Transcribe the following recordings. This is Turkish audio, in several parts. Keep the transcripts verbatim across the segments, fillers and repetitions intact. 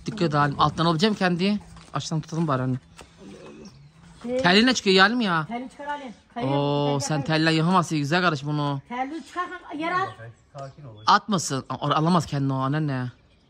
Dikkat et halim. Alttan alacağım kendi. Açtan tutalım bari anne. Telli ne çıkıyor yalim ya? Telli çıkar halim. Oo sen teller yapamazsın güzel kardeş bunu. Telli çıkar yer at. Atmasın. Or alamaz kendini o anne.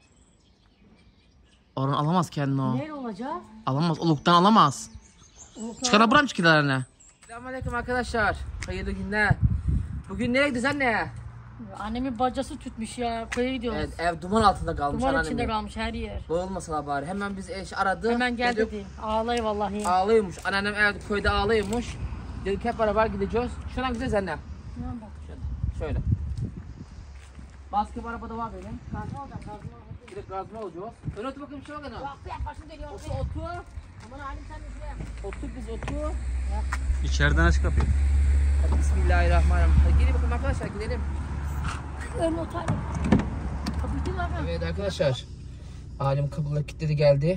Orhan alamaz kendini o. Neyle olacak? Alamaz. Oluktan alamaz. Oluktan Çıkarabıram çıkıyorlar anne. Selamünaleyküm arkadaşlar. Hayırlı günler. Bugün nereye gidiyoruz anne? Annemin bacası tutmuş ya. Koya gidiyoruz. Evet ev duman altında kalmış. Duman anneannem. içinde kalmış her yer. Boğulmasın bari. Hemen biz eş aradı. Hemen gel Dedik, dedi. Ağlay vallahi. ağlıyormuş. Anneannem evde köyde ağlıyormuş. Dedik hep beraber gideceğiz. Şuradan gideceğiz anne. Ne bak. Şöyle. Şöyle. Baskı arabada var benim. Gazma alacağım gazma. Direkt gazma olacağız. Öyle otur bakayım şuna bakın. Bak be başım dönüyor. Otur otur. Aman halim sen de şuraya. Otur biz otur. İçeriden aç kapıyı. Hadi bismillahirrahmanirrahim. Hadi gelin bakalım arkadaşlar gidelim. Ön otel. Kapıyı var mı? Evet arkadaşlar. Halim kapıları kilitledi geldi.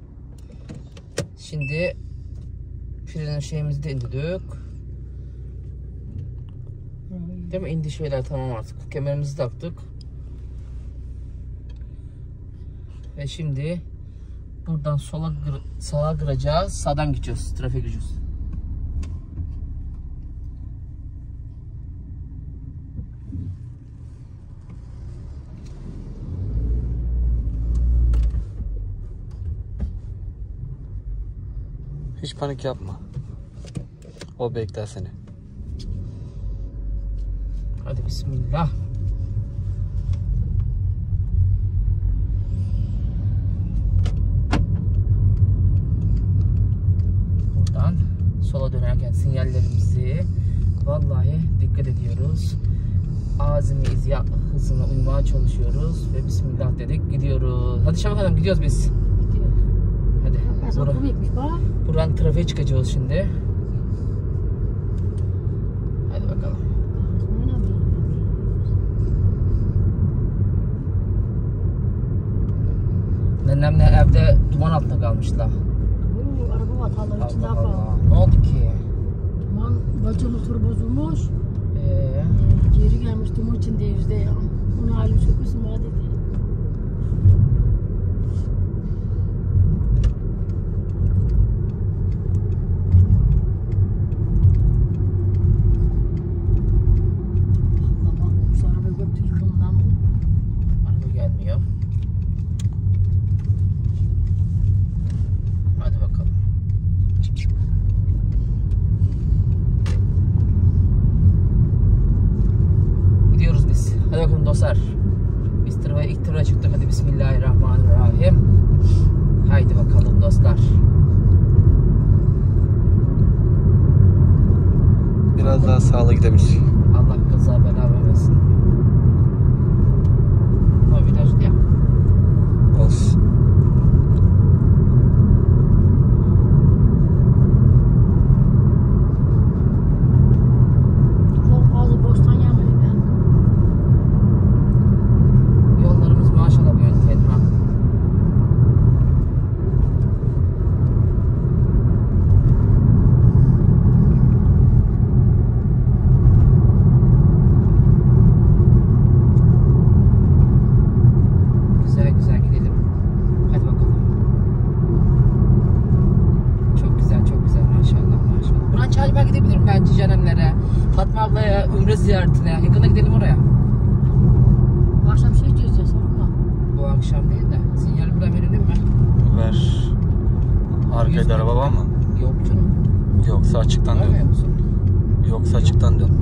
Şimdi frenin şeyimizi de indirdik. Değil mi? İndi şeyler tamam artık. Kemerimizi taktık. Ve şimdi buradan sola sağa kıracağız. Sağdan gideceğiz. Trafiğe gireceğiz. Hiç panik yapma. O bekler seni. Hadi bismillah. Buradan sola dönerken sinyallerimizi vallahi dikkat ediyoruz. Azami izya hızına uymaya çalışıyoruz ve bismillah dedik gidiyoruz. Hadi Şafak Hanım gidiyoruz biz. Hadi. Bura, buradan trafiğe çıkacağız şimdi. Hadi bakalım. Nenemle evde duman altında kalmışlar. Oo, araba vatanları içinde Allah falan. Allah. Ne oldu ki? Duman bacı motoru bozulmuş. Ee, Geri gelmiş duman içinde yüzde ya. Onu halim sökmesin bana dedi. araba gelmiyor. Hadi bakalım. Gidiyoruz biz. Hadi bakalım dostlar. Biz tırvaya ilk tırvaya çıktık. Hadi bismillahirrahmanirrahim. Haydi bakalım dostlar. Biraz daha sağlı gidebilir. Allah kaza bela vermesin. O virajlı ya. Olsun. Çok fazla boştan gelmedi ben. Yollarımız maşallah böyle tenha. Güzel güzel gidelim. Hadi bakalım. Çok güzel çok güzel maşallah maşallah. Buradan Çağcıbağ'a gidebilirim bence Canemlere. Fatma ablaya Ümre ziyaretine. Yakına gidelim oraya. Bu akşam şey diyoruz ya sorma. Bu akşam değil de. Sinyal buradan verelim mi? Ver. Arkada araba var mı? Yok canım. Yoksa açıktan Görmüyor dön. musun? Yoksa açıktan dön.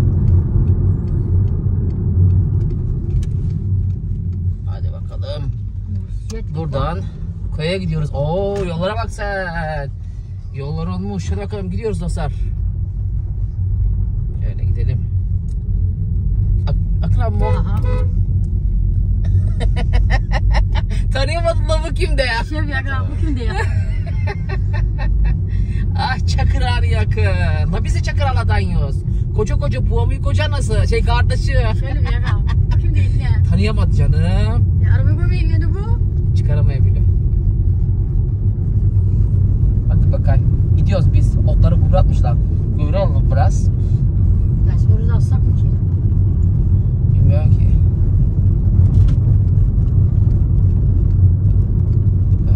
Hadi bakalım. Yet Buradan köye gidiyoruz. Oo yollara bak sen. Yollar olmuş. Şuna bakalım gidiyoruz dostlar. Şöyle gidelim. Ak Akın abi bu. Aha. Tanıyamadın lan bu kimde ya? Şey bir yakın bu kimdi ya? Ah Çakır ağrı yakın. La bizi Çakır ağladan yiyoruz. Koca koca buğamı koca nasıl? Şey kardeşi. Şöyle bir yakın. Bu kim değil ya? Tanıyamadı canım. Ya araba görmeye gidiyordu bu. Çıkaramayabiliyor. Hadi bakayım. Gidiyoruz biz. Otları kıvratmışlar. Kıvralım biraz. Ya sonra da alsak mı ki? Bilmiyorum ki.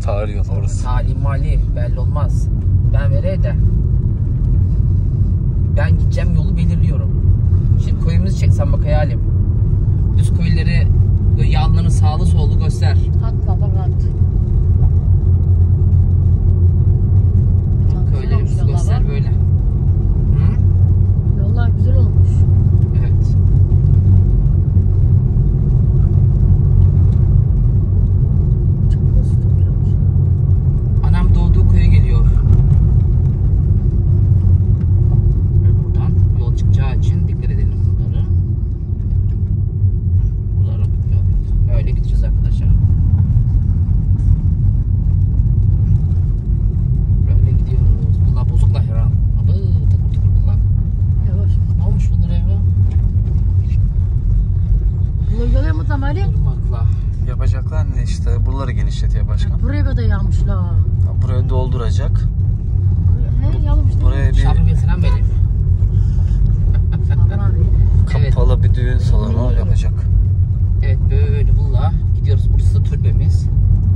Tarihi yol orası. Tarihi mali belli olmaz. Ben vereyim de. Ben gideceğim yolu belirliyorum. Şimdi koyumuzu çeksen bak hayalim. Düz koyları böyle yanlarını sağlı sollu göster. Atla bak at. Köylerimizi göster böyle. Hı? Yollar güzel olmuş. Evet. Çok basit olmuş. Anam doğduğu köye geliyor. Ve buradan yol çıkacağı için dikkat edelim bunları. Buralara öyle gideceğiz arkadaşlar. Böyle gidiyoruz. Bunlar bozuklar herhalde. Abi takır takır bunlar. Yavaş. Ne olmuş bunlara ya? Bunu görüyor musun Ali? Durmakla. Yapacaklar ne işte? Buraları genişletiyor başkan. Buraya kadar yağmışlar. Burayı dolduracak. He yağmış değil mi? Buraya bir Şabrı bir selam verin. Sabır abi. Evet. kapalı bir düğün salonu yapacak. Evet böyle bununla gidiyoruz. Burası da türbemiz.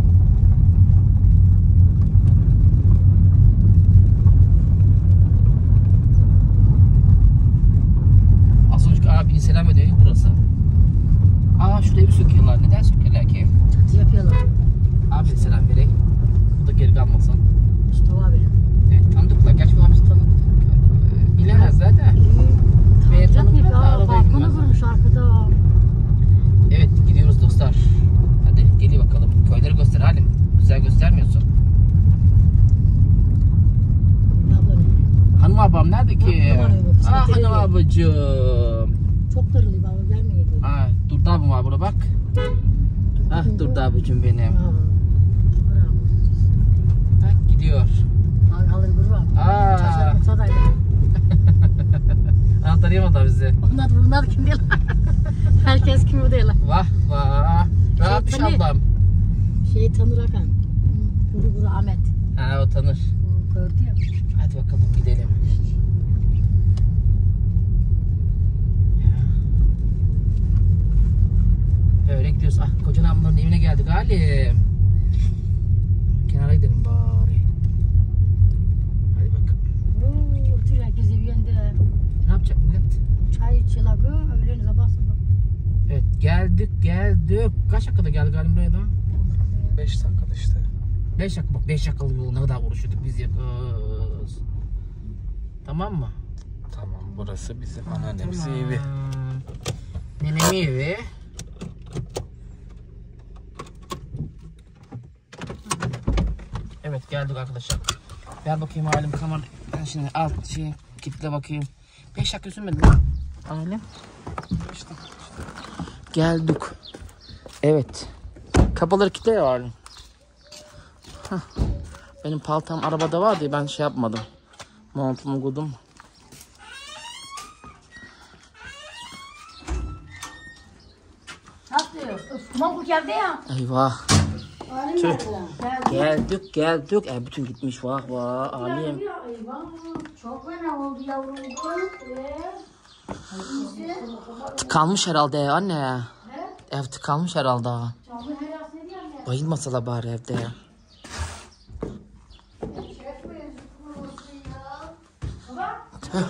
Az önceki abinin selam ediyor burası. Aa şuraya bir söküyorlar. Neden söküyorlar ki? Çatı yapıyorlar. Abi selam vereyim. Bu da geri kalmasın. Mustafa abi. Evet tanıdıklar. Gerçi bu abisi tanıdık. Ee, bilemezler de. Ve Tanıyacak mıyız? tanıdıklar da Aa, arabayı balkonu bilmezler. kurmuş arkada. Evet gidiyoruz dostlar. Hadi geliyor bakalım. Köyleri göster halim. Güzel göstermiyorsun. Ne yapalım? Hanım abam nerede ki? Ha, hanım abam, Ah seni hanım geliyor. abacığım. Çok darılıyor baba gelmeye diyor. Ah Durdu abim var burada bak. Ah Durdu abicim benim. Ha, bravo. Bak gidiyor. Al- Alır gurur abi. Aa. Çarşaf kumsadaydı. Anahtarı yemedi bizi. Onlar bunlar kim değil. Herkes kim o değil. Vah vah. Ne Şey, yapmış tabii. ablam? Şey tanır Hakan. Guru Guru Ahmet. Ha o tanır. O gördü ya. Hadi bakalım gidelim. Öyle gidiyoruz. Ah kocan ablaların evine geldik halim. Kenara gidelim bari. Hadi bakalım. Oo, otur herkes evi yanında. Ne yapacak millet? Çay içiyorlar. Öğlen sabah sabah. Evet geldik geldik. Kaç dakikada geldik halim buraya da? beş dakikada işte. beş dakika bak beş dakikalık yolu ne kadar uğraşıyorduk biz ya kız. Tamam mı? Tamam burası bizim anneannemizin evi. Nenemin evi. Evet geldik arkadaşlar. Ver bakayım halim kamera. Ben şimdi alt şey kilitle bakayım. beş dakika sürmedi mi? Halim. İşte. Geldik. Evet. Kapıları kilitle ya halim. Heh. Benim paltam arabada vardı ya ben şey yapmadım. Montumu koydum. Nasıl? Osman bu geldi ya. Eyvah. Halim Tüh. nerede? Geldi. Geldik geldik. E bütün gitmiş vah vah alim. Eyvah. Çok fena oldu yavrum. Tıkanmış herhalde ya anne. Ev tıkanmış herhalde. Bayılmasalar bari evde ya. Tüh.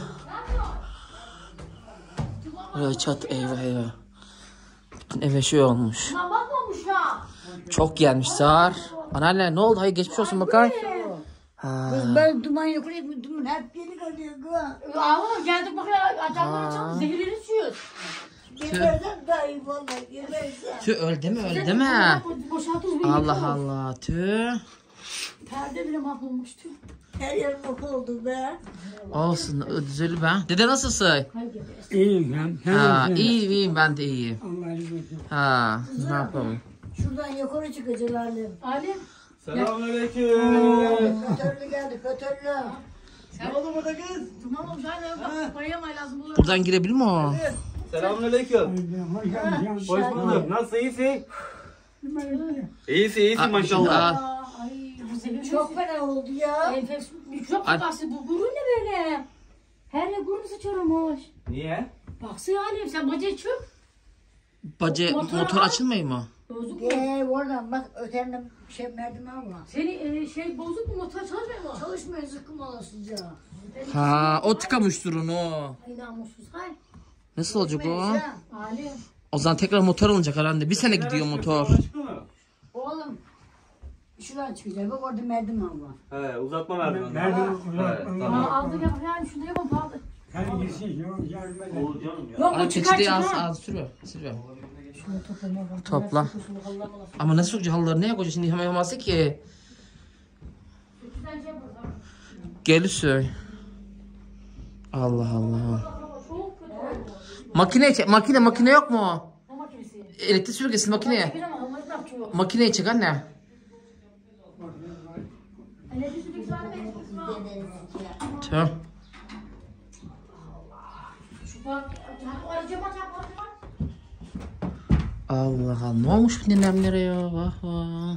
Böyle çat eyvah eyvah. Bütün eve şey olmuş. Çok gelmiş Sar. Anneanne ne oldu? Hayır geçmiş olsun bakay. Ha. Ben duman yok mu? Duman hep yeni kalıyor. Ağlam geldik bak ya. Adamlar çok zehirleri içiyoruz. Geberden dayı valla geberden. Tüh öldü mü öldü mü? Boşaltın. Allah Allah tüh. Perde bile mahvolmuştu. Her yer mahvoldu be. Olsun düzeli be. Dede nasılsın? İyiyim ben. Ha, iyiyim iyiyim ben de iyiyim. Allah'a emanet. Ha ne yapalım? Şuradan yukarı çıkacak Halim. Halim. Selamünaleyküm. Fötörlü geldi fötörlü. Ne oldu burada kız? Tamam ben bayamay lazım. Buradan girebilir mi o? Selamünaleyküm. Hoş geldin. Hoş bulduk. Nasıl iyisin? İyisin iyisin maşallah. Aa, Ay bu zehir çok fena oldu ya. Enfeksiyon mikrop Ay. kapası bu burun ne böyle? Her yer burun sıçramış. Niye? Baksana Halim sen bacayı çöp. Bacı Motor motor al. açılmıyor mu? Bozuk mu? Eee oradan bak ötenden şey merdiven var. Seni e, şey bozuk mu motor çalışmıyor mu? Çalışmıyor zıkkım olasıca. Ha o tıkamıştır onu. Ay namussuz. Hay. Nasıl olacak o? Ali. O zaman tekrar motor alınacak herhalde. Bir sene gidiyor motor. Oğlum şuradan çıkacak bak orada merdiven var. He uzatma merdiveni. Merdiven Aa, aldık yap yani şunu yapalım aldık. Sen gitsin yardım eder. Olur canım ya. Yok Ana bu çıkar peçeteyi az çıkar. az sürüyor. Sürüyor. Şunu toplamaya bak. Topla. Ama nasıl sokacak halıları neye koyacak şimdi hemen yapamazsın ki. Güzel şey yapalım. Gelirse. Allah Allah. Çok kötü oldu. Makine çek. Makine makine yok mu? O makinesi. Elektrik süpürgesi makineye. Bir ama onları ne yapıyor? Makineyi çek anne. Elektrik süpürgesi var mı? Tamam. Şu bak. Aracı bak yap aracı bak. Allah Allah. Ne olmuş bu nenemlere ya? Vah vah.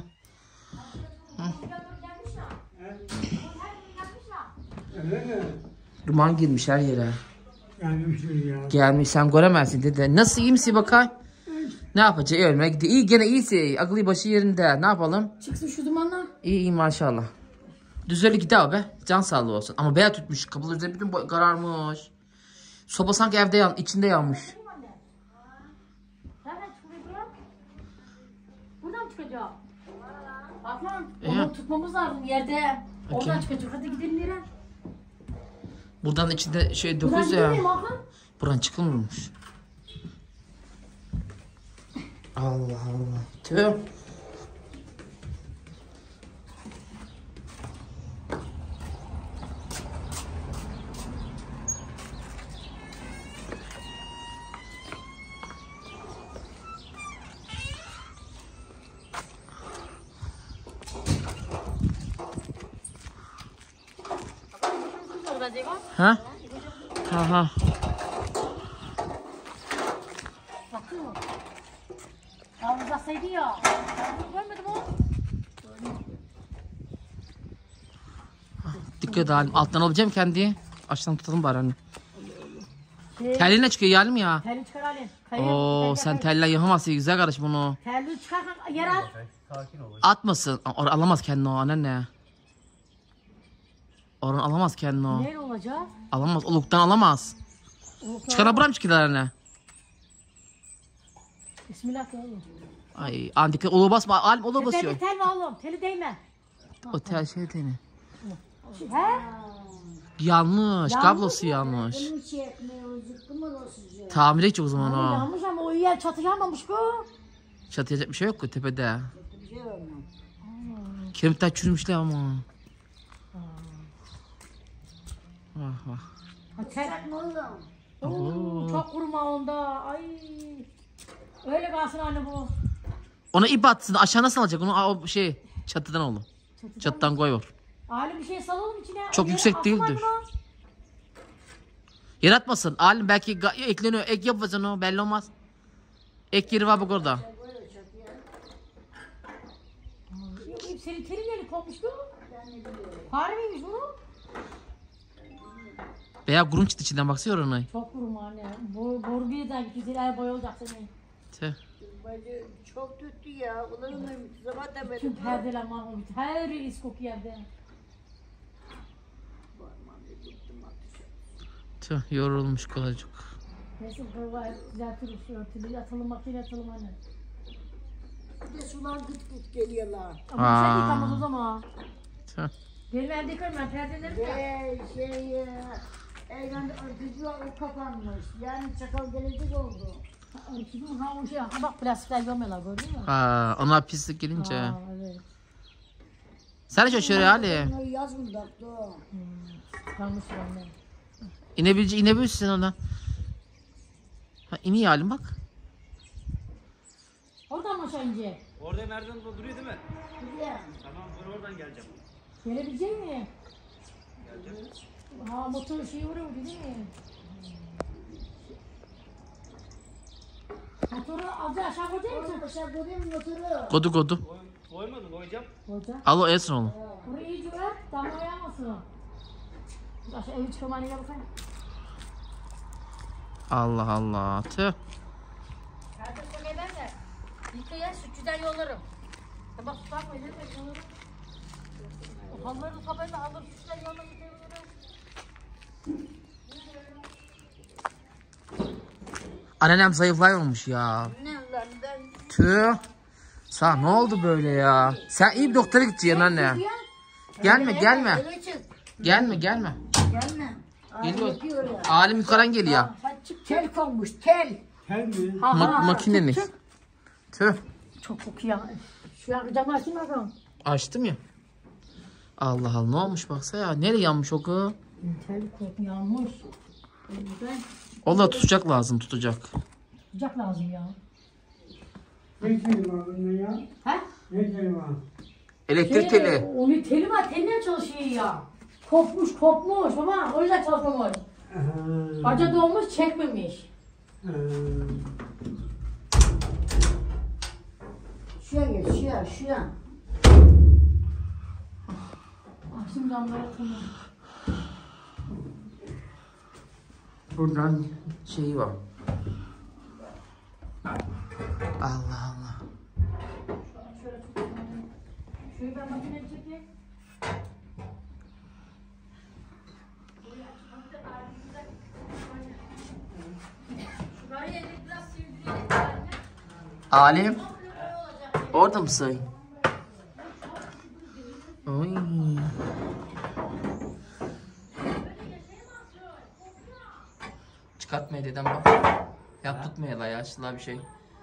Duman girmiş her yere. Gelmiştir ya. Gelmiş sen göremezsin dedi. Nasıl iyi misin bakay? Ne yapacak? Ölmeye gidiyor. İyi gene iyisi. Aklı başı yerinde. Ne yapalım? Çıksın şu dumanlar. İyi iyi maşallah. Düzeli gidiyor be. Can sağlığı olsun. Ama beyaz tutmuş. Kapılar üzerine bütün boy kararmış. Soba sanki evde yan, içinde yanmış. Nereden çıkıyor buraya? Buradan çıkacak. Bak lan. Ee? Onu tutmamız lazım yerde. Oradan çıkacak. Hadi gidelim nereye? Buradan içinde şey Buradan dokuz ya. gidelim Hakan. Buradan çıkılmıyormuş. Allah Allah. Tüh. Ha? Ha ha. Bakıyor. Ya uzatsaydı ya. Ben görmedim o. Dikkat edelim. Alttan alacağım kendi. Açtan tutalım bari anne. Şey, Telline çıkıyor yalim ya. Terli çıkar Ali. Kayıyor. Oo sen telle yapamazsın güzel kardeş bunu. Terli çıkar kanka. Yer al. Sakin ol. Atmasın. Or alamaz kendini o anne. Orhan alamaz kendini o. Ne olacak? Alamaz. Oluktan alamaz. Çıkarabıram çıkıyor anne. Bismillah ya oğlum. Ay antika oluğu basma. Alim oluğu basıyor. Teli tel mi oğlum? Teli değme. O tel şey değil mi? He? Yanlış. Kablosu yanlış. Bunun şey etmeye o zıkkım olasıca. Tamir edecek o zaman o. Yanmış ama o yer çatı yanmamış bu. Çatıyacak bir şey yok ki tepede. Bir şey var mı? Kiremitler çürümüşler ama. Vah vah. Ha, tel. Ne oldu? Oo, çok kuruma onda. Ay. Öyle kalsın anne bu. Ona ip atsın. Aşağı nasıl alacak? Onu o şey çatıdan oğlum. Çatıdan koy var. Ali bir şey salalım içine. Çok Yere yüksek atma değildir. anne. Yaratmasın. Alim belki ekleniyor. Ek yapmasın o. Belli olmaz. Ek yeri var bak orada. Yok, senin telin eli kopmuş bu. Fare miymiş bu? Veya kurum çıktı içinden baksana ona. Çok kuruma anne. Boru, boru bir daha gitti. Güzel boy olacak senin. Tüh. Bacı çok tuttu ya. Olur mu? Zaman da böyle. Tüm perdeler mahvolmuş. Her yeri is koku yerde. Tüh yorulmuş kalacak. Neyse bu var. Güzel tür örtülü yatalım makine yatalım anne. Bir de sular gıt gıt geliyorlar. Ama Aa. sen yıkamaz o zaman. Tüh. Benim evde yıkarım ben perdeleri de. Ve şey e, evrende örtücü var o kapanmış. Yani çakal gelecek oldu. Ay, şimdi ha o şey ha bak plastikler gömüyorlar gördün mü? Aa, onlar pislik gelince. Aa, evet. Sen de şöyle Ali. Bunları yazın baktı o. Kalmış anne. İnebilece inebilirsin ona. Ha iniyor halim bak. Oradan mı aşağı inecek? Orada merdiven duruyor değil mi? Güzel. Tamam ben oradan geleceğim. Gelebilecek mi? Ha motor şeyi vuruyor değil mi? Motoru azıcık aşağı koyacak mısın? Oğlum aşağı koyayım motoru. Kodu kodu. Koymadın koyacağım. Koyacak. Al o Elsin oğlum. Burayı iyice ört, damla yanmasın. Biz aşağı evi çıkamayın ya bakayım. Allah Allah. Tüh. Kardeşim neden de? Yıkaya sütçüden yollarım. Ya bak bakma ne demek yollarım. O halları da tabela alır sütçüden yollarım. Anneannem zayıflayamamış ya. Tüh. Sağ ne oldu böyle ya? Sen iyi bir doktora gideceksin anne. Gelme gelme. Gelme gelme. Gelme. Geliyor. Alim yukarıdan geliyor. Tel konmuş tel. Ma makinenin. Tüh. Çok kokuyor. Şu an camı açayım bakalım. Açtım ya. Allah Allah ne olmuş baksa ya. Nereye yanmış o kız? Tel koku yanmış. O da tutacak lazım tutacak. Sıcak lazım ya. Ne teli var bunda ya? He? Ne teli var? Elektrik Şey, teli. Onun teli var. Teline çalışıyor ya. Kopmuş kopmuş ama o yüzden çalışmamış. Baca dolmuş çekmemiş. Şuraya geç şuraya şuraya. Açtım camları tamam. Buradan şeyi var. Allah Allah. Şöyle ben makineye çekeyim. Şurayı biraz sildirelim. Alim. Orada mısın? Oy. Çıkartmaya dedem bak. Yap tutmaya la ya şuna bir şey.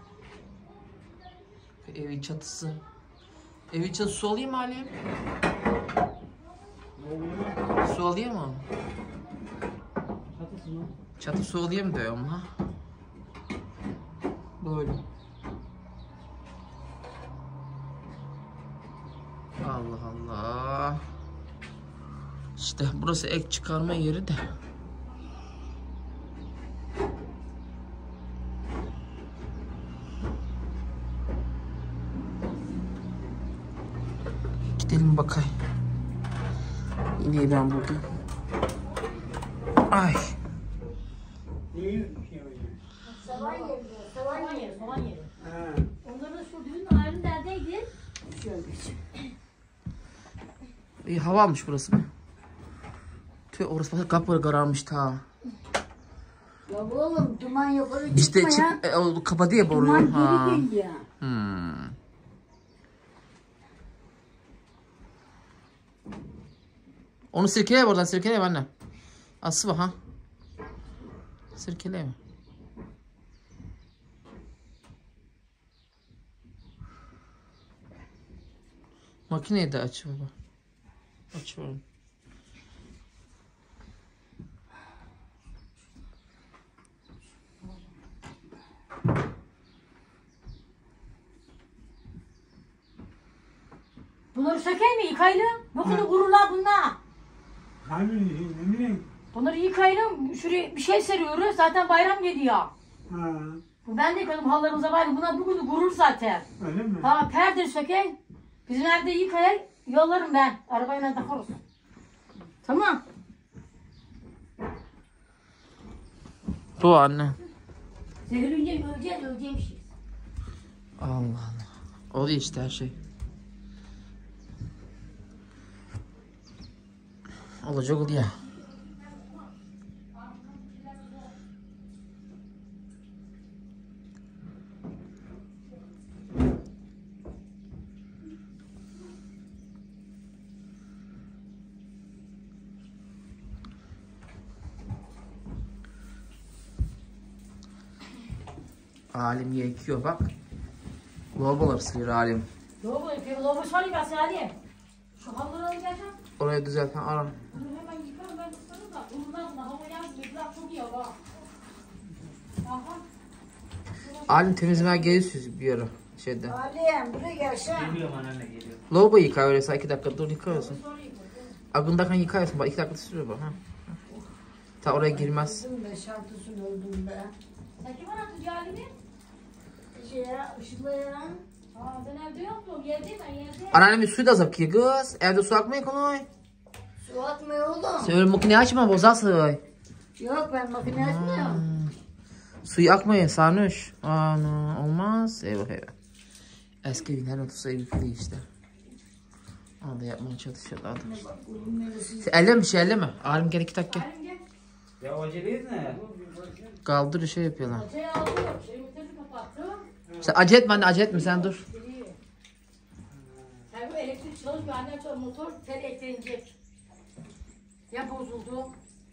Evin çatısı. Evin çatısı su alayım mı Alim? Su alayım mı? Çatısı mı? Çatı su alayım diyorum ha. Böyle. Allah Allah. İşte burası ek çıkarma yeri de. Gidelim bakayım. İneği ben buldum. Ay. Neyi şey var ya? Savan yeri. Savan yeri. Soğan yeri. Ha. Onları da şu düğün ayrı neredeydi? Şöyle geç. İyi hava almış burası be. Tüh orası bak kapı kararmış ta. Ya oğlum duman yukarı çıkma İşte ya. çık, e, o kapadı ya boruyu. Duman Ha. geri geliyor. Hmm. Onu sirkele oradan sirkele anne. Aslı bak ha. Sirkele mi? Makineyi de aç baba. Açıyorum. Bunları söker mi yıkayalım? Bu kadar gururlar bunlar. Hangi ne bileyim? Bunları yıkayalım. Şuraya bir şey seriyoruz. Zaten bayram geliyor. Ha. Ben de yıkadım hallarımıza bayram. Bunlar bugün gurur zaten. Öyle mi? Ha perde söker. Bizim evde yıkayar. Yollarım ben. Arabayla takarız. Tamam. Bu anne. Zehirleyeceğim, öleceğim, öleceğim şey. Allah Allah. Oluyor işte her şey. Olacak oluyor. Alim yıkıyor bak. Lavabolar sıyır Alim. Lobo yapıyor. Lobo sarayım ben hadi. Şu halları alacağım. Orayı düzelten ara. Bunu hemen yıkarım ben tutarım da. Bundan da hava yazmıyor. Biraz çok iyi hava. Aha. Alim temizlemeye geliyorsunuz bir ara. Şeyde. Alem buraya gel aşağı. Geliyorum anneanne geliyor. Lavabo yıka öyle iki dakika dur yıkıyorsun. Agındayken yıkıyorsun bak iki dakika sürüyor bak ha. Ta oraya girmez. Kızım be şartısın oldum be. Sen kim arattı Cali'ni? Şey ya ışıkla ya. Aa ben evde yoktum. Yerdeyim ben yerde. Anneannemin suyu da azap ki kız. Evde su akmıyor kolay. Su atmıyor oğlum. Sen öyle makineyi açma bozarsın. Yok ben makine açmıyorum. Suyu akmıyor sarnuş. Ana olmaz. Eyvah eyvah. Eski evin her otursa evi işte. Onu da yapmaya çalışıyorlar. Elle bir şey elle mi? Alim gel iki dakika. Ya aceleyiz ne? Kaldır şey yapıyorlar. Şey aldım. Şey bitirdi kapattı. Sen acele etme anne acele etme sen dur. Yani bu elektrik çalışmıyor. Annem çalışıyor. Motor tel eklenecek. Ya bozuldu.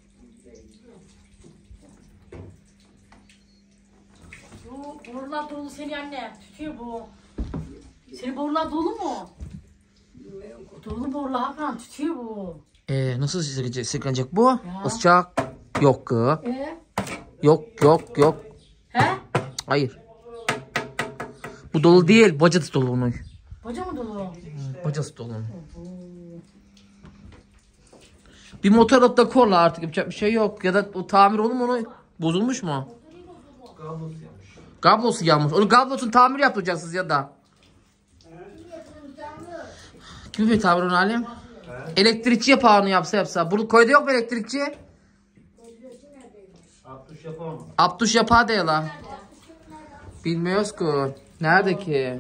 Bu borular dolu seni anne. Tutuyor bu. Senin borular dolu mu? Dolu borular Hakan tutuyor bu. Ee, nasıl sıkılacak, sıkılacak bu? Isıcak. Yok ki. Ee? Yok yok yok. He? Hayır. Bu dolu değil. Bacası dolu onun. Baca mı dolu? Bacası dolu onun. Bir motor alıp da korla artık yapacak bir şey yok. Ya da o tamir olur mu onu? Bozulmuş mu? Kablosu yanmış. Kablosu yanmış. Onu kablosunu tamir yaptıracaksınız ya da. Kim bir tamir onu Halim? Elektrikçi yapar onu yapsa yapsa. Burada koyda yok mu elektrikçi? Abdüş yapar mı? Abdüş yapar diye la. Bilmiyoruz ki. Nerede ki?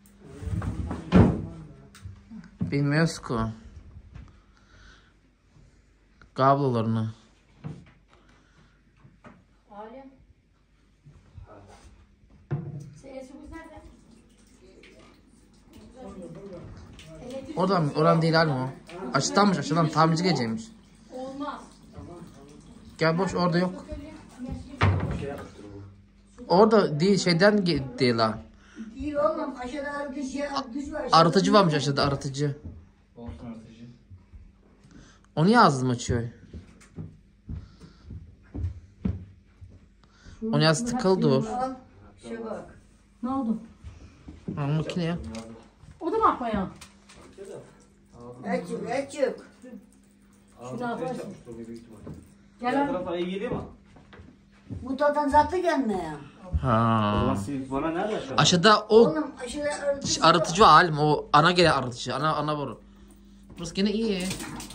Bilmiyoruz ki. Kablolarını. Alem. Sen esimiz nerede? Oradan mı? Oradan değil Halim o. Aşağıdanmış aşağıdan tamirci gelecekmiş. Olmaz. Gel boş orada yok. Orada değil şeyden ge- değil ha. İyi oğlum aşağıda arıtıcı arıtıcı var. Arıtıcı varmış aşağıda arıtıcı. Olsun artıcı. Onu yazdım açıyor. Onu yaz tıkalı dur. Al şu bak. Ne oldu? Ha, makine ya. O da mı akmaya? Açık açık. Şunu yaparsın. Diğer Gel lan. tarafa iyi geliyor mu? Mutludan zaten gelmeye. O zaman Ha. siz bana nerede aşağı? Aşağıda o Oğlum aşağıda arıtıcı arıtıcı var Halim. O ana gelen arıtıcı. Ana ana boru. Burası gene iyi.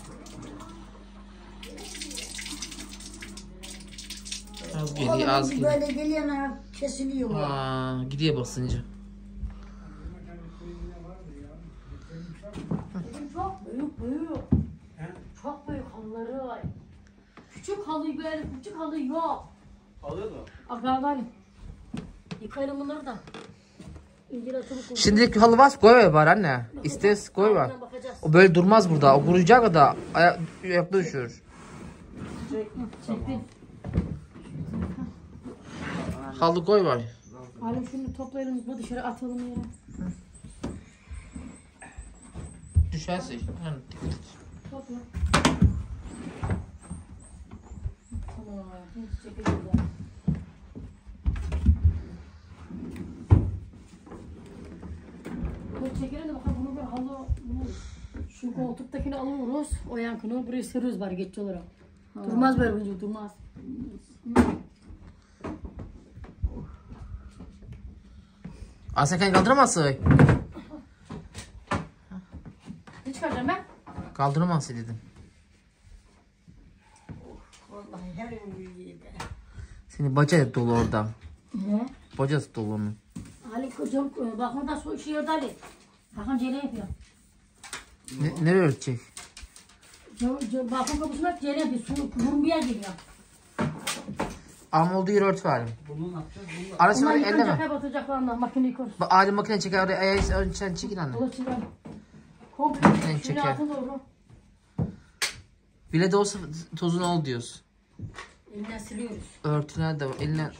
Az geliyor az Oğlum geliyor. böyle geliyor kesiliyor. Ha, gidiyor basınca. Çok büyük büyük. Çok büyük halıları var. Küçük halı böyle küçük halı yok. Alıyor mu? Akardan. Yıkayalım bunları da. İncir atımı koy. Şimdilik halı var koy var anne. İstes koy var. Buradan bakacağız. O böyle durmaz burada. O kuruyacak da ayak ayakta düşür. Çektin. Halı koy var. Halim şunu toplayalım bu dışarı atalım yere. Düşerse işte. Yani. Topla. Tamam. Şimdi çekelim de. Bunu çekelim de bakalım bunu bir halı bunu şu koltuktakini alıyoruz. O yankını buraya seriyoruz bari geçici olarak. Durmaz böyle bence durmaz. Aa sen kendini kaldıramazsın. Ne çıkaracağım ben? Kaldıramazsın dedim. Vallahi her yıl iyiydi. Senin baca dolu orada. Ne? Bacası dolu onun. Ali kocam bak orada su işi yerde Ali. Hakan cele yapıyor. Ne, nereye ölçecek? Balkon kapısına cele yapıyor. Su vurmaya geliyor. Ama olduğu yeri örtü var. Bunu ne yapacağız? Bunu Arası Onlar var elleme. yıkanacak hep atacaklarına makineyi koy. Bak alim makine çeker oraya ayağı önce çekil anne. Dolaşıyor. Komple Ben şöyle çeker. atın doğru. Bile de olsa tozun ol diyoruz. Elinden siliyoruz. Örtüler de var. Eline...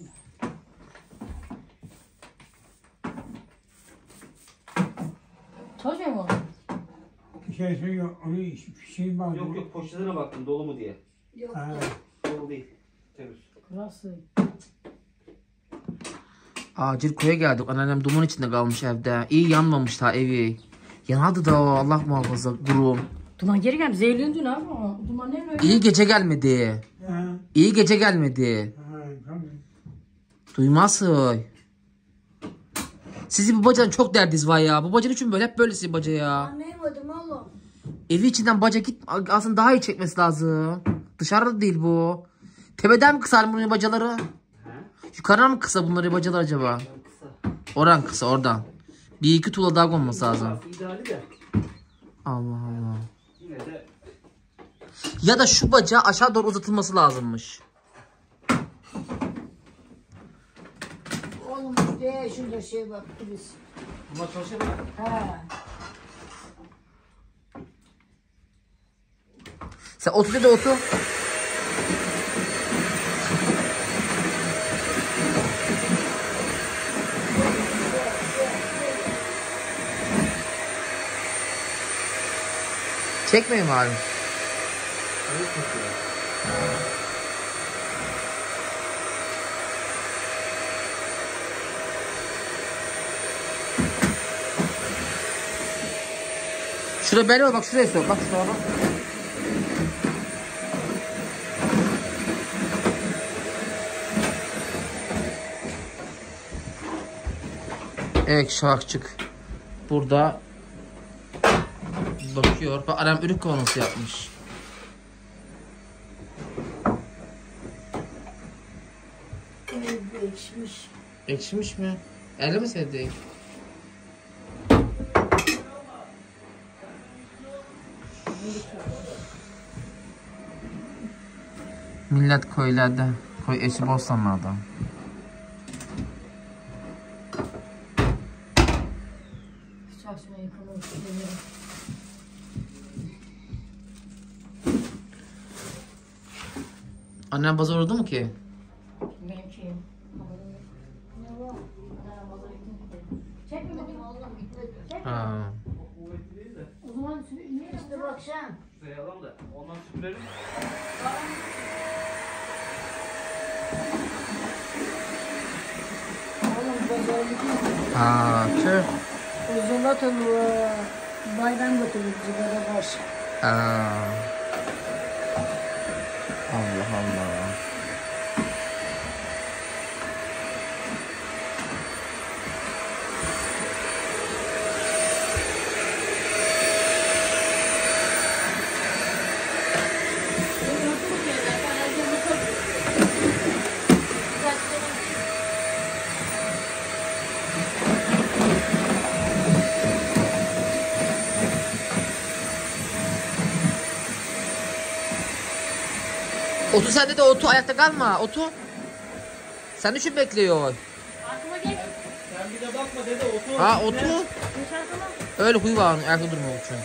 Çalışmıyor mu? Bir şey söylüyor, onu şey var. Yok yok poşetine baktım dolu mu diye. Yok Ha. Dolu değil. Temiz. Burası. Acil koya geldik. Anneannem duman içinde kalmış evde. İyi yanmamış daha evi. Yanadı da o Allah muhafaza gurum. Duman geri geldi. Zehirlendi ne yapma? Duman ne böyle? İyi gece gelmedi. Ha. İyi gece gelmedi. Ha. Tabii. Duymazsın. Sizin bu bacanın çok derdiniz var ya. Bu bacanın için böyle hep böylesi baca ya. anlayamadım oğlum. Evi içinden baca git aslında daha iyi çekmesi lazım. Dışarıda değil bu. Tepeden mi kısar bunun bacaları? Yukarıdan mı kısa bunları bacalar acaba? Kısa. Oran kısa oradan. Bir iki tuğla daha konması lazım. İdeali de. Allah Allah. Yine de. Ya da şu bacağı aşağı doğru uzatılması lazımmış. Oğlum de şurada şey bak biz. Bunlar çalışabilir. Ha. Sen otur dedi otur. Çekmeyin mi abi? Şurada böyle var bak şuraya sor bak şuraya bak. Evet şarkçık burada bakıyor. Bak adam ürün konusu yapmış. Ekşmiş. Ekşimiş mi? Elle mi sevdik? Millet köylerde, köy eşi Bostanlar'da. Çalışma yıkamak. Annen pazar oldu mu ki? Benimki. Ne var? Ben pazara gittim. Çekme bakayım oğlum gitmedi. Ha. O zaman niye İşte bak sen. Şuraya alalım da ondan süpürelim. Oğlum pazara gitme. Ha, tüh. Uzunlatılı bayram götürdük sigara karşı. Ha. Allah Allah. Otu sende de otu ayakta kalma otu. Sen için bekliyor. aklıma geç. Sen bir de bakma dede otur. Ha otu. Öyle huyu var onun ayakta durmak için.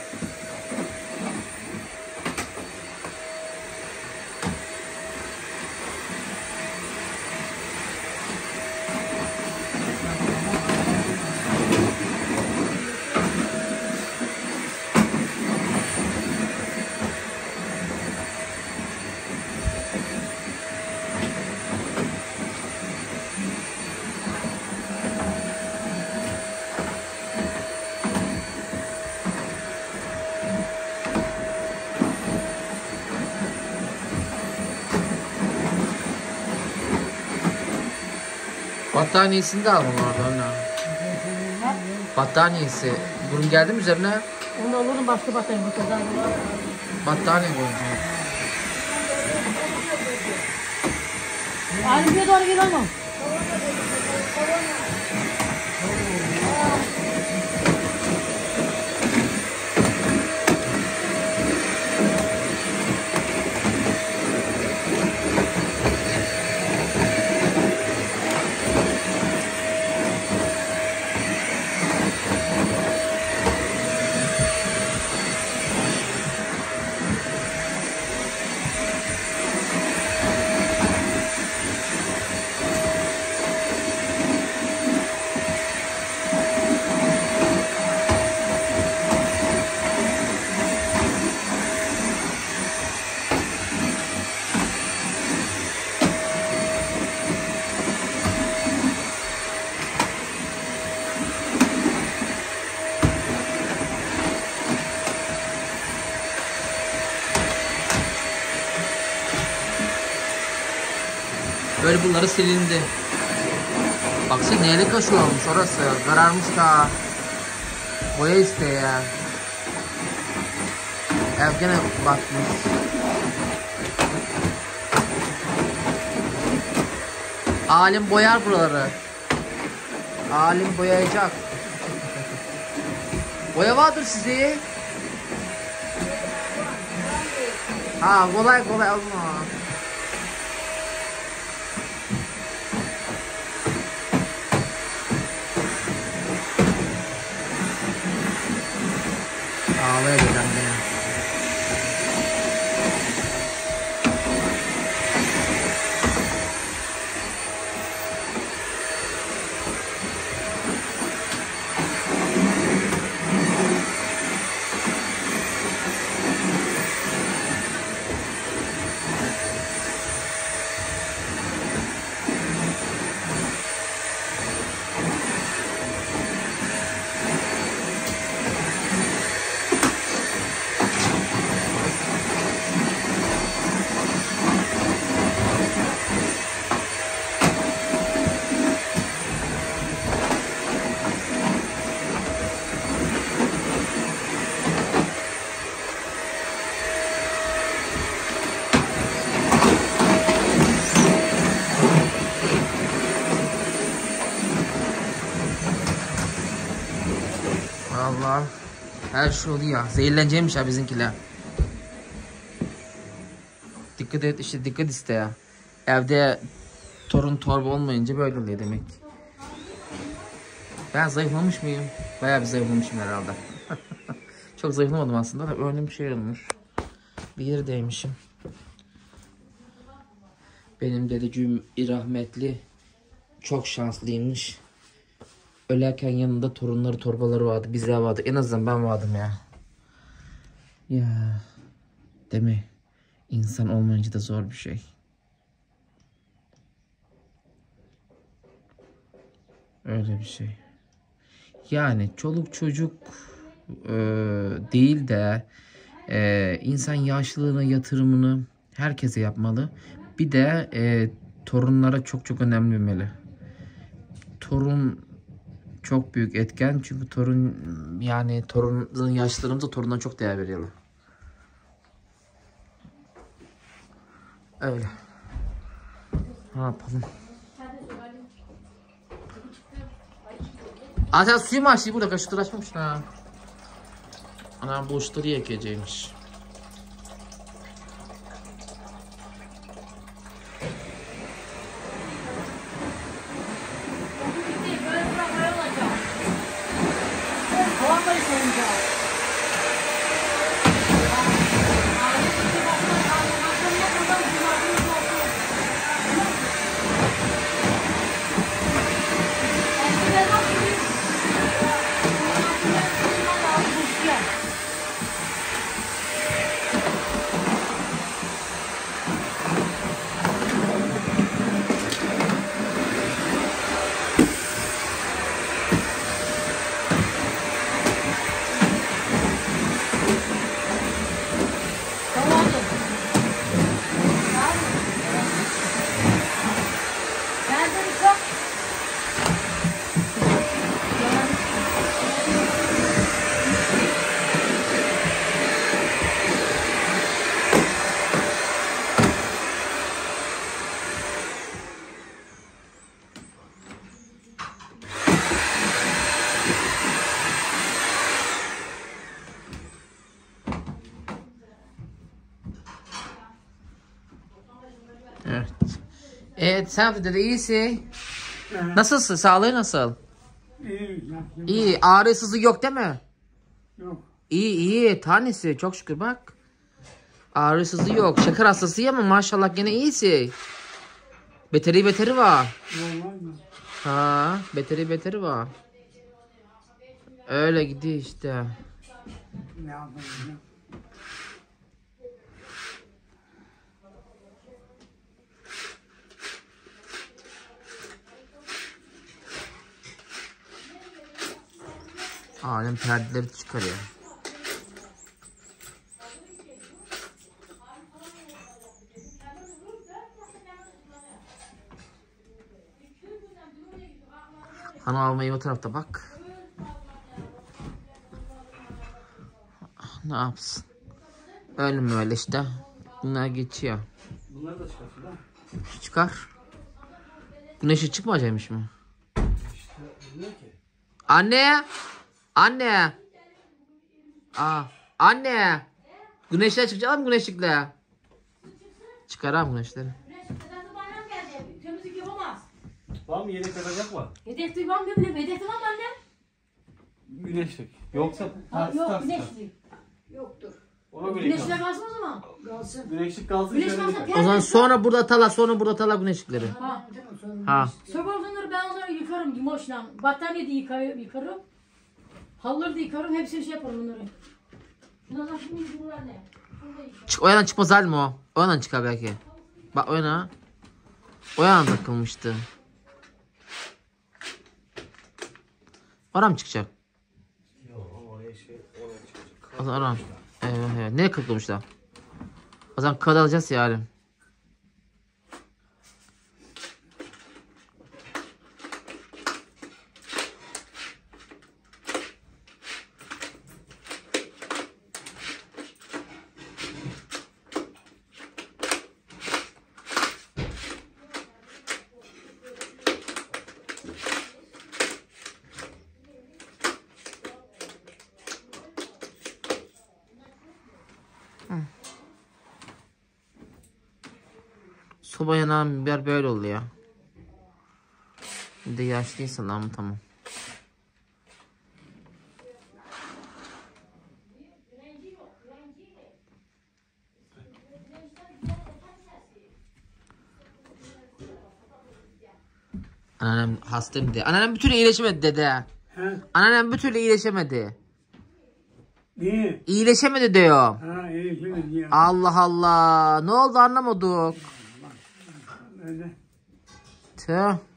Battaniyesini de almam vardı anne. Battaniyesi. Bunun geldi mi üzerine? Onu da alırım başka battaniye bakacağım. Battaniye koyacağım. Ayrıca doğru gel ama. Böyle bunları silindi. Baksana neyle kaşıyormuş orası. Kararmış da. Boya isteyen. Ev gene batmış. Alim boyar buraları. Alim boyayacak. Boya vardır sizi. Ha kolay kolay alma. Ağlaya gelen gene. Allah her şey oluyor. Zehirleneceğimiş ya bizimkiler. Dikkat et işte dikkat iste ya. Evde torun torba olmayınca böyle oluyor demek. Ben zayıflamış mıyım? Bayağı bir zayıflamışım herhalde. Çok zayıflamadım aslında da öyle bir şey olmuş. Bir yere değmişim. Benim dedeciğim rahmetli çok şanslıymış. Ölerken yanında torunları torbaları vardı. Bizler vardı. En azından ben vardım ya. Ya. Değil mi? İnsan olmayınca da zor bir şey. Öyle bir şey. Yani çoluk çocuk e, değil de e, insan yaşlılığına yatırımını herkese yapmalı. Bir de e, torunlara çok çok önemli bilmeli. Torun çok büyük etken çünkü torun yani torunun yaşlılarımıza torundan çok değer veriyorlar. Öyle. Ne yapalım? Aa sen suyu mu açtın burada kaşıkları açmamışsın ha. Anam bu uçları yakacakmış. Evet. Evet sen de iyisin. Nasılsın? Sağlığı nasıl? İyi. İyi. Ağrı sızı yok değil mi? Yok. İyi iyi. Tanesi çok şükür bak. Ağrı sızı yok. Şeker hastası ama maşallah gene iyisin. Beteri beteri var. Vallahi mi? Ha, beteri beteri var. Öyle gidiyor işte. Ne yapayım ya? Alem perdeleri çıkarıyor. Hanım almayı o tarafta bak. Ne yapsın? Öyle mi öyle işte. Bunlar geçiyor. Bunları da çıkarsın ha. Çıkar. Güneşi çıkmayacakmış mı? İşte bilmiyor ki. Anne! Anne! Aa, anne. Güneşler çıkacak mı güneşlikle? Çıkaram güneşleri. Dedektif annem geldi. Temizlik yapamaz. Var mı yedek katacak mı? Dedektif var mı bile? Dedektif var mı annem? Güneşlik. Yoksa Ha, ters yok ters. güneşlik. Yoktur. Ona göre Güneşler kalsın. kalsın o zaman. Kalsın. Güneşlik kalsın. Güneş şöyle kalsın. bir- O zaman sonra burada atala, sonra burada atala güneşlikleri. Ha. Ha. Sabah onları ben onları yıkarım limoşla. Battaniye de yıkarım. yıkarım. Halıları da yıkarım. Hepsini şey yaparım onları. Şunlardan şimdi durur anne. Şunu da yıkarım. Çık, o yana çıkmaz Halim o. O yana çıkar belki. Bak o yana. O yana takılmıştı. Oraya mı çıkacak? Yok oraya şey oraya çıkacak. O zaman oraya. Evet evet. Ne kırılmışlar? O zaman kağıt alacağız ya Halim. Soba yanan biber böyle oluyor. Bir de yaşlıysan ama tamam. Anneannem hastayım de. Anneannem bir türlü iyileşemedi dede. He? Anneannem bir türlü iyileşemedi. Niye? İyileşemedi diyor. Ha iyi şimdi diye. Allah Allah. Ne oldu anlamadık. Öyle. Tüh.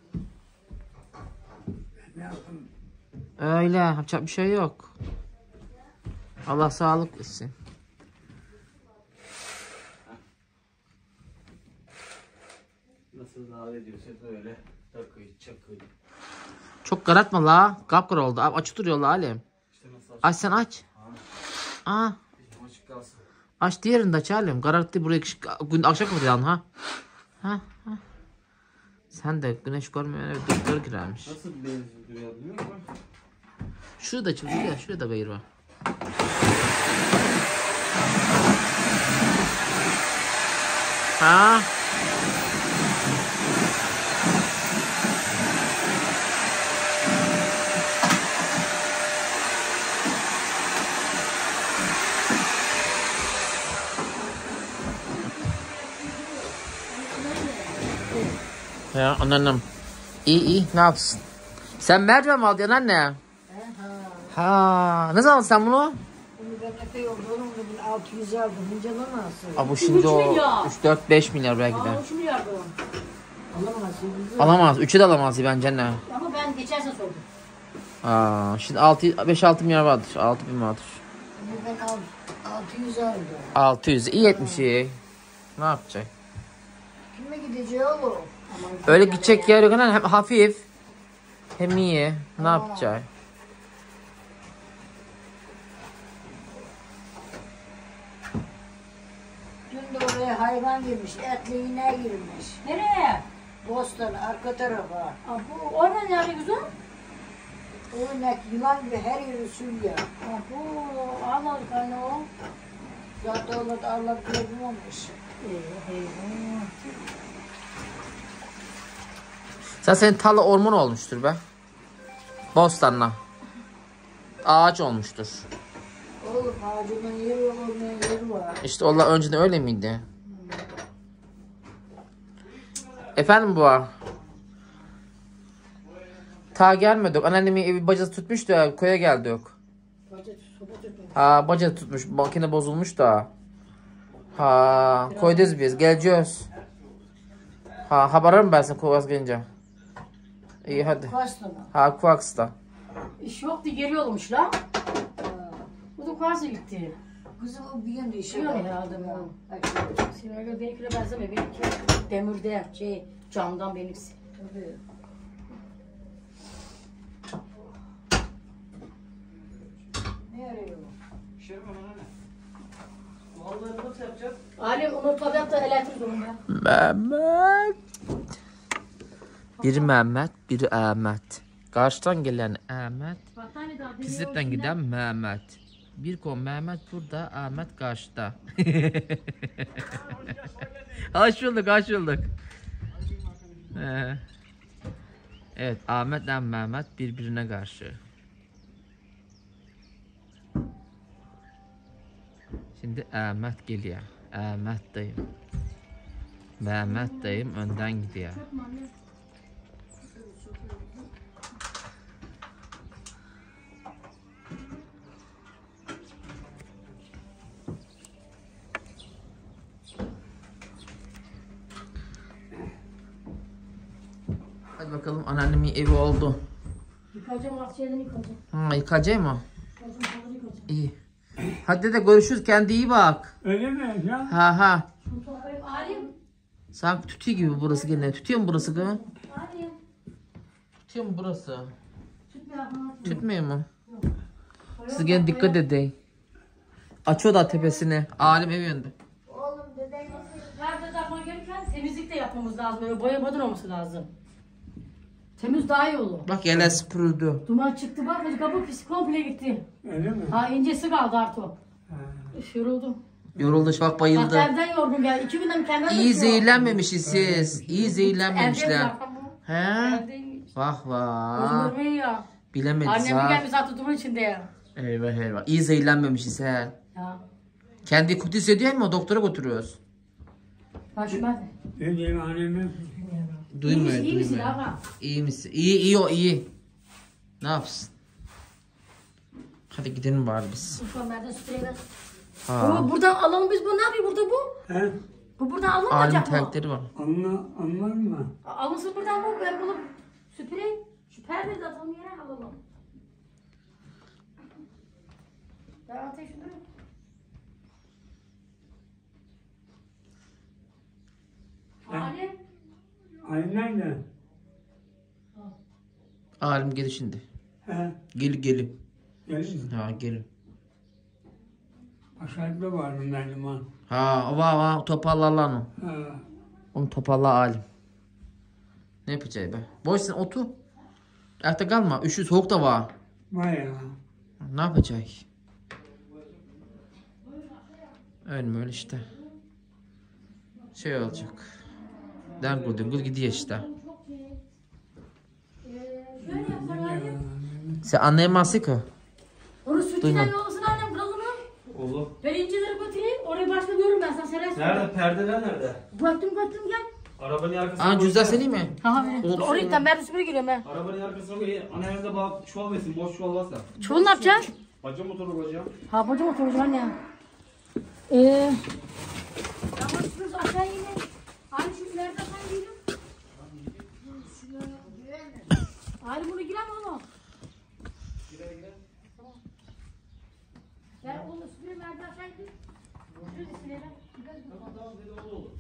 Ne yapalım? Öyle. Yapacak bir şey yok. Allah sağlık versin. Nasıl davet ediyorsa böyle takıyı çakıyı. Çok karartma la. Kapkara oldu. Abi açık duruyor la Halim. İşte nasıl Aç sen aç. Aa. açayım açık kalsın. Aç diğerini de aç Halim. Kararttı buraya gün akşam kapatacağım ha. Ha ha. Sen de güneş görmeyen ev doktor girermiş. Nasıl bir benziyor duruyor biliyor musun? Şurada çık şurada. Şurada bayır var. Ha. Ya anneannem. İyi iyi ne yapsın? Sen merdiven mi alacaksın anne? Ha. Ne zaman sen bunu? Bunu ben epey oldu. Onun da bunu altı yüz aldım. Bunca alamazsın. Aa, bu şimdi o üç milyar. üç dört beş milyar belki de. Aa, şimdi yardım. Alamazsın. Alamaz. üçü de alamaz bence anne. Ama ben geçen sene sordum. Aa, şimdi altı beş altı milyar vardır. altı bin vardır. Bunu ben al- altı yüz aldım. altı yüz iyi etmiş iyi. Ne yapacak? Kime gideceği olur? Aman Öyle gidecek yer yok anne. Hem hafif hem iyi. Ne yapacak? dün de oraya hayvan girmiş. Etli ineğe girmiş. Nereye? Bostan arka tarafa. Aa, bu orada nerede güzel? O inek yılan gibi her yeri sürüyor. Aa, bu Allah'ın kanı o. Zaten onlar da Allah bırakmamış. Sen senin tarla orman olmuştur be. Bostanla. Ağaç olmuştur. Oğlum ağacının yeri olmayan yeri var. İşte onlar önceden öyle miydi? Efendim bu ar- Ta gelmedik. Anneannemin evi bacası tutmuş da köye geldik. Bacı soba tutmuş. Ha baca tutmuş. Makine bozulmuş da. Ha koyduz biz. Geleceğiz. Ha haberim ben sana Kuvas gelince. İyi hadi. Kaç tane? Ha Kuvaks'ta. İş yoktu geri olmuş lan. Bu da kuarsa gitti. Kızım o bir gün de işe Yok bak. herhalde bu. Ay, Senin öyle benimkine benzemiyor. Benimki demirde şey camdan benimkisi. tabii. Ne arıyor? Pişirir mi lan anne? Bu halıları nasıl yapacağız? Alem onu tabakta elektrik zorunda. Mehmet. Biri Mehmet, biri Ahmet. Karşıdan gelen Ahmet, Battaniye daha deniyor. Tizip'ten giden Mehmet. Bir kon Mehmet burada, Ahmet karşıda. Hoş bulduk, hoş bulduk. Ee, evet, Ahmet ile Mehmet birbirine karşı. Şimdi Ahmet geliyor. Ahmet dayım. Mehmet dayım önden gidiyor. Hadi bakalım, anneannemin evi oldu. Yıkayacağım, akciğerini yıkayacağım. Ha, yıkayacak mı? Yıkayacağım, havlu yıkayacağım. İyi. Hadi de görüşürüz, kendine iyi bak. Öyle mi ya? Ha ha. Şunu toplayıp alayım. Sanki tütüyor gibi burası gene. Tütüyor mu burası kız? Alayım. Tütüyor mu burası? Tütme yapma. Tütmüyor mu? Siz gene dikkat edin. Açıyor da tepesini. Alim ev yönde. Perde takmak gelirken temizlik de yapmamız lazım. Böyle boyamadan olması lazım. Temiz daha iyi olur. Bak yerler süpürüldü. Duman çıktı bak, hadi kapı pis komple gitti. Öyle mi? Ha, incesi kaldı artık. Üf, yoruldum. Yoruldu, bak bayıldı. Hatta evden yorgun geldi. İki günden kendimden İyi zehirlenmemişiz siz. İyi zehirlenmemişler. He? Evdeyim. Vah vah. Gözüm görmüyor ya. Bilemedik Annem ha. gelmiş zaten duman içinde ya. Eyvah eyvah. İyi zehirlenmemişiz he. Ya. Kendi kötü hissediyor mu? Doktora götürüyoruz. Bak şu ben. Ne diyeyim anneme? Duymuyor, İyi misin duymuyor. ama? İyi misin? İyi, iyi o iyi. Ne yapsın? Hadi gidelim bari biz. Uçmanlardan süpürelim. Ha. Bu buradan alalım biz, bu ne yapıyor burada bu? He? Bu buradan Alim alınmayacak mı? terkleri var. Anla, anlar mı? Alınsın buradan bu, ben bunu süpüreyim. Şu perdeyi de atalım yere alalım. Ben ateşini. Alim. Ay nerede? Alim gel şimdi. He? Gel gelin. Gelin mi? Ha gelin. Aşağıda vardım ben liman. Ha va va toparla lan o. Ha. Onu toparla Alim. Ne yapacağız be? Boş sen otur. Ayakta kalma. Üşü soğuk da var. Vay ya. Ne yapacağız? Öyle mi öyle işte. Şey olacak. Dengul dengul gidiyor işte. Şöyle yapsan Alim. Sen anlayamazsın ki. Onu sütüden Duymadım. yollasın annem kralını. Olur. Ben incileri götüreyim. Orayı başka görürüm ben sana. Seres. Nerede? Perdeler nerede? Götüm götüm gel. Arabanın arkasına Aa koy. cüzdan senin mi? Ha evet. Olsun. Oraya gittim, ben de süpüre giriyorum ben. Arabanın arkasına koy. Annemde bak çuval versin. Boş çuval varsa. Çuval ne yapacaksın? Bacı motoru koyacağım. Ha bacım oturmuş anne. Eee. Tamam süpürüz aşağı yine. Hani şu ileride sen giydin. Hani bunu girer mi oğlum? Girer girer. Tamam. Ben onu süpüreyim, merdiven aşağı gideyim. Süpürüz ileri. Tamam tamam dedi o da olur.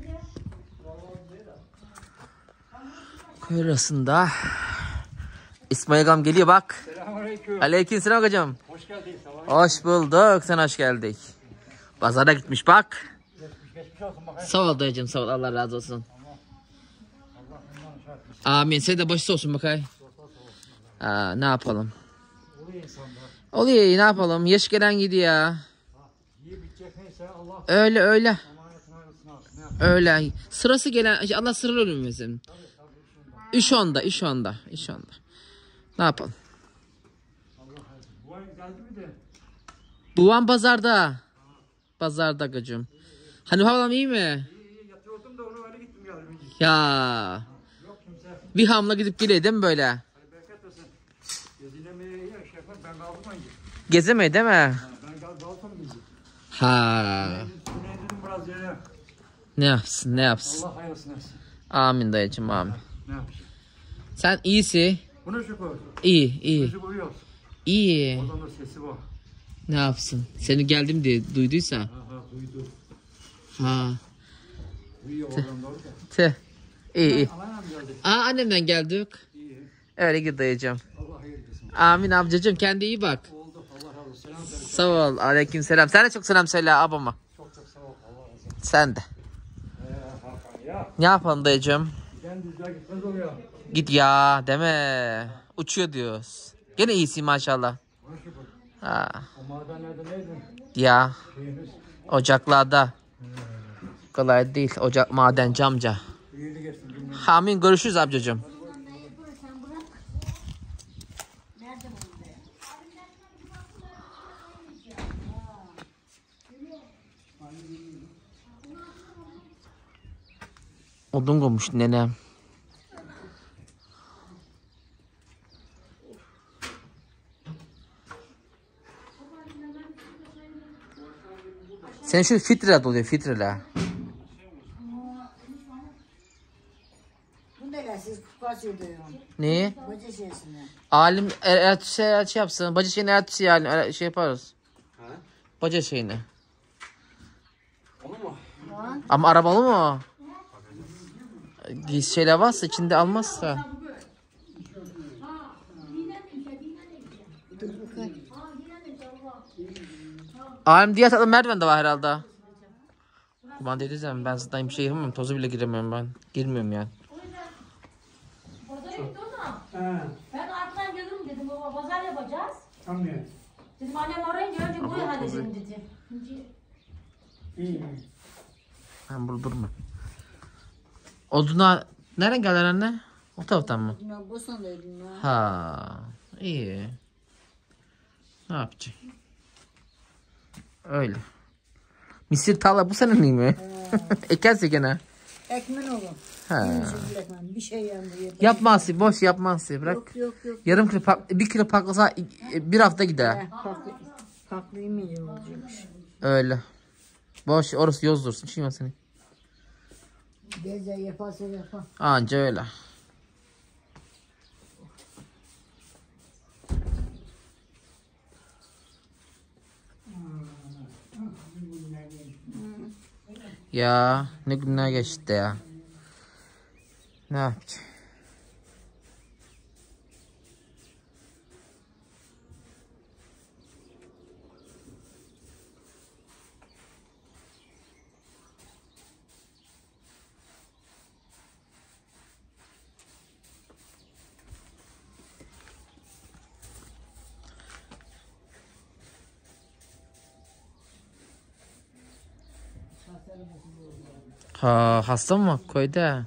Köy arasında İsmail Agam geliyor bak. Selamünaleyküm. Aleykümselam hocam. Hoş geldin. Sabah. Hoş bulduk. Sen hoş geldik. Pazara gitmiş bak. Geçmiş, geçmiş olsun bakayım. Sağ ol dayıcım, sağ ol. Allah razı olsun. Allah bundan şart etsin. Amin. Sen de başta olsun bakay. Aa, ne yapalım? Oluyor insanda. Oluyor, ne yapalım? Yaş gelen gidiyor. İyi bitecek neyse Allah Öyle öyle. amanetini ayrılsın alsın. Ne yapalım? Öyle. Sırası gelen Allah sıra ölmesin. İş onda, iş onda, iş onda. Ne yapalım? Allah hayırlısı. Bu ay geldi mi de? Buvam pazarda. Pazarda gacım. Hani halam iyi mi? İyi iyi yatıyordum da onu öyle gittim geldim. Ya. Yok kimse. Bir hamla gidip geliyor değil mi böyle? Hadi bereket olsun. Gezilemeye iyi şey yapar. Ben kaldım önce. Gezemeye değil mi? Ha, ben kal kalsam bizi. Ha. Güney dedim biraz yere. Ne yapsın, ne yapsın? Allah hayırlısın etsin. Amin dayıcım, amin. Ne yapsın? Sen iyisi. Buna şükür. İyi, iyi. Bizi buyuyoruz. İyi. Oradan da sesi var. Ne yapsın? Seni geldim diye duyduysa. Aha duydu. Ha. Duyuyor oradan doğru da. Tüh. İyi iyi. Anam geldi. Aa annemden geldik. İyi. Öyle git dayıcım. Allah hayırlısın. Amin amcacığım, kendi iyi bak. Oldu. Allah razı olsun. Selam söyle. Sağ ol. Aleyküm selam. Sen de çok selam söyle abama. Çok çok sağ ol. Allah razı olsun. Sen de. Ee, Hakan ya. Ne yapalım dayıcığım? Giden düzler gitmez oluyor. Git ya deme. Uçuyor diyoruz. Gene iyisin maşallah. Buna şükür. Ha. O madenlerde neydi? Ya Şeyimiz. ocaklarda. Kolay değil. Ocak madenci amca. İyiydi geçsin. Bilmem. Amin, görüşürüz amcacığım. Odun koymuş nenem. Sen şu filtre doluyor, filtreler. Bu ne lan siz kaç ediyorsun? Ne? Bacı şeysine. Alim eğer şey, şey yapsın, bacı şeyini eğer şey, yani, şey yaparız. Ha? Bacı şeyini. Onu mu? Ama arabalı mı o? Giys şeyler varsa içinde almazsa. Alim diğer tarafta merdiven de var herhalde. Ben dedim ben zaten bir şey yapamam, tozu bile giremiyorum ben. Girmiyorum yani. Pazara gitti o da. Ha, Ben arkadan gelirim dedim baba pazar yapacağız. tam ne? Dedim annem arayınca önce buraya halledelim dedi. Şimdi İyi. Ben burada durma. Oduna nereden geldin anne? O taraftan mı? Ben Bosna'daydım ya. Ha, iyi. Ne yapacak? Öyle. Misir tarla bu sene değil mi? Ekerse gene. Ekmen oğlum. Ha. Ekmen. Bir şey yandı. Yapmazsın, boş yapmazsın. Bırak. Yok yok yok. Yarım kilo, pak- bir kilo paklasa bir hafta gider. Eh, Farklı, farklı yemeği olacakmış. Öyle. Boş, orası yoz dursun. Şimdi seni. Gece yaparsa yapar. Anca öyle. Ya ne günler geçti ya. Ne yapacağız? Ha, hasta mı köyde?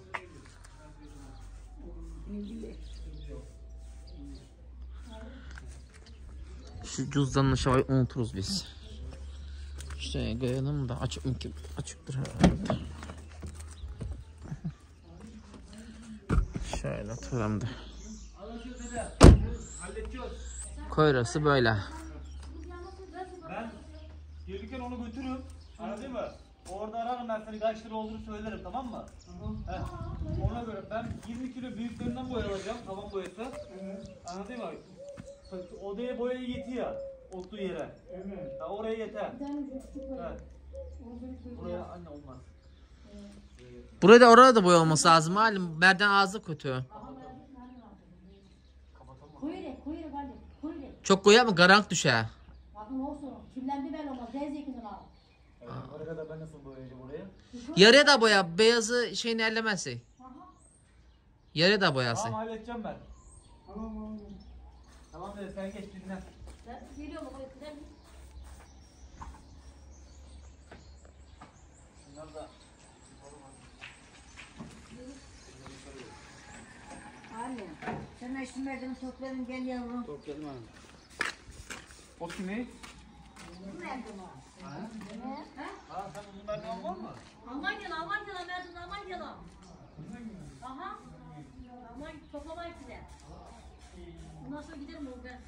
Şu cüzdanını şavayı unuturuz biz. İşte koyalım da açık mı ki? Açıktır herhalde. Şöyle atalım da. Koyrası böyle. Ben gelirken onu götürürüm. Anladın mı? Orada ararım ben seni kaç lira olduğunu söylerim, tamam mı? Heh. Ona göre ben yirmi kilo büyüklerinden boya alacağım, tavan boyası. Anladın mı? Odaya boya yetiyor. Otlu yere. Evet. Ya oraya yeter. Evet. Buraya anne olmaz. Burada orada da boya olması lazım halim. Merdiven ağzı kötü. koyure koyure bari koyure. Çok koyar mı? Garank düşer. Bakın olsun. Kirlendi belli olmaz. Deniz yakından al. Oraya kadar ben nasıl boyayacağım oraya? Yarıya da boya. Beyazı şeyini ellemezsin. Yarıya da boyası. Tamam, halledeceğim ben. Tamam oğlum. Tamam de sen geç dinlen. Ben geliyorum ama gidelim. Bunlar da Anne. Sen şu merdiveni topladın gel yavrum. topladım hanım. O kimi? Ha? Ha, sen bunlardan var mı? Almanya'da Almanya'da Mersin Almanya'da. Aha. Almanya toplamayı size. Ondan sonra giderim o ben.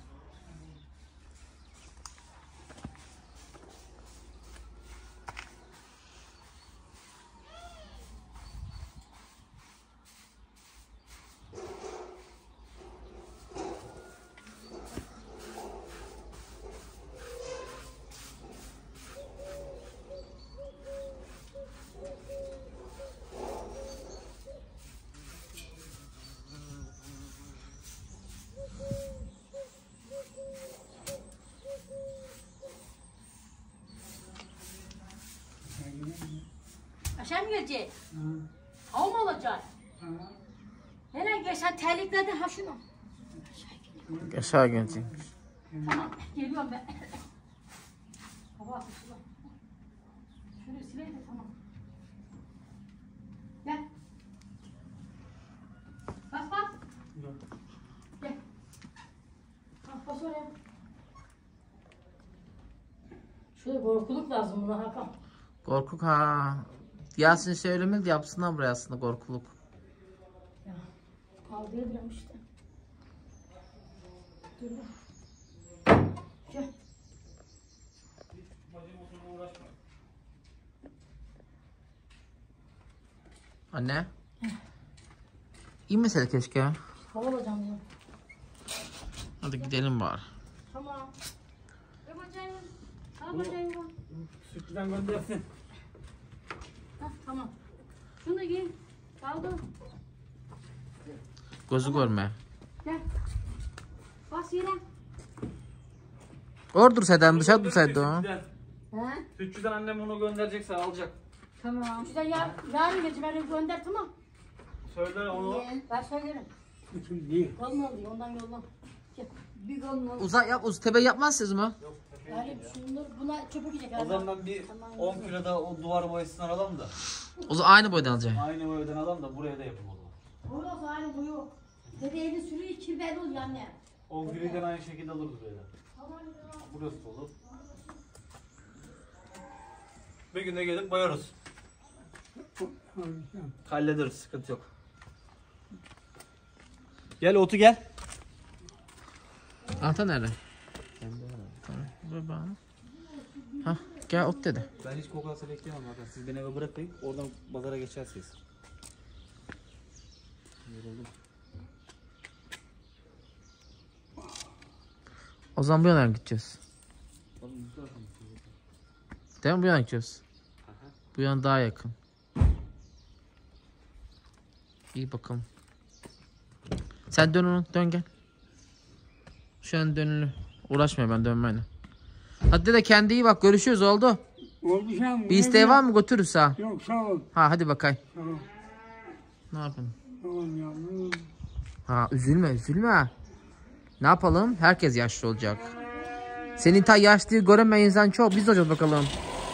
Aşağı mı gelecek? Hava mı olacak? Nereye gel sen terlikledin ha şunu. Aşağı gelecek. Tamam, geliyorum ben. Baba, şurada. Şöyle sileyim de tamam. Gel. Bas bas. Gel. Bas bas oraya. Şöyle korkuluk lazım buna Hakan. Korkuk ha. Yasin söylemedi yapsınlar buraya aslında korkuluk. Ya, kaldırabilirim işte. Dur lan. Gel. Anne. İyi mesele keşke ya. Hava alacağım diyorum. Hadi gidelim bari. Tamam. Yapacağım. Yapacağım. Sütlüden göndersin. Hah, tamam. Şunu da giy. Kaldı. Gözü görme. Gel. Bas yere. Orada dursaydın dışarı dursaydın o. He? Sütçüden annem onu gönderecekse alacak. Tamam. Şuradan yar, yarın gece beni gönder tamam. Söyle onu. Ben söylerim. Bütün değil. Kolunu alıyor ondan yolla. Gel. Bir kolunu Uzak yap, uz tepe yapmazsınız mı? Yani şunları buna çöpe gidecek. O zaman ben bir on kilo da o duvar boyasından alalım da. O zaman aynı boydan alacaksın. Aynı boyadan alalım da buraya da yapalım o zaman. Orası aynı bu yok. Dede elini sürüyor kirli oluyor anne. on kilodan aynı şekilde alırız buraya da. Burası da olur. Bir günde gelip boyarız. Hallederiz, sıkıntı yok. Gel otu gel. Ata nerede? Tamam. Dur bana. Hah gel ot dedi. Ben hiç kokası bekleyemem zaten. Siz beni eve bırakmayın. Oradan pazara geçersiniz. Yoruldum. O zaman bu yana gideceğiz. Oğlum bu tarafa mı gidiyoruz? Değil mi bu yana gideceğiz? Aha. Bu yan daha yakın. İyi bakalım. Sen dön onu, dön gel. Şu an dönülü. Uğraşma ben dönmeyle. Hadi de kendi iyi bak, görüşürüz oldu. Oldu sen. Bir isteği var mı götürürüz ha? Yok sağ ol. Ha hadi bakayım. Sağ ol. Ne yapalım? Tamam yavrum. Ha üzülme üzülme. Ne yapalım? Herkes yaşlı olacak. Senin ta yaşlıyı göremeyen insan çok. Biz de olacağız bakalım.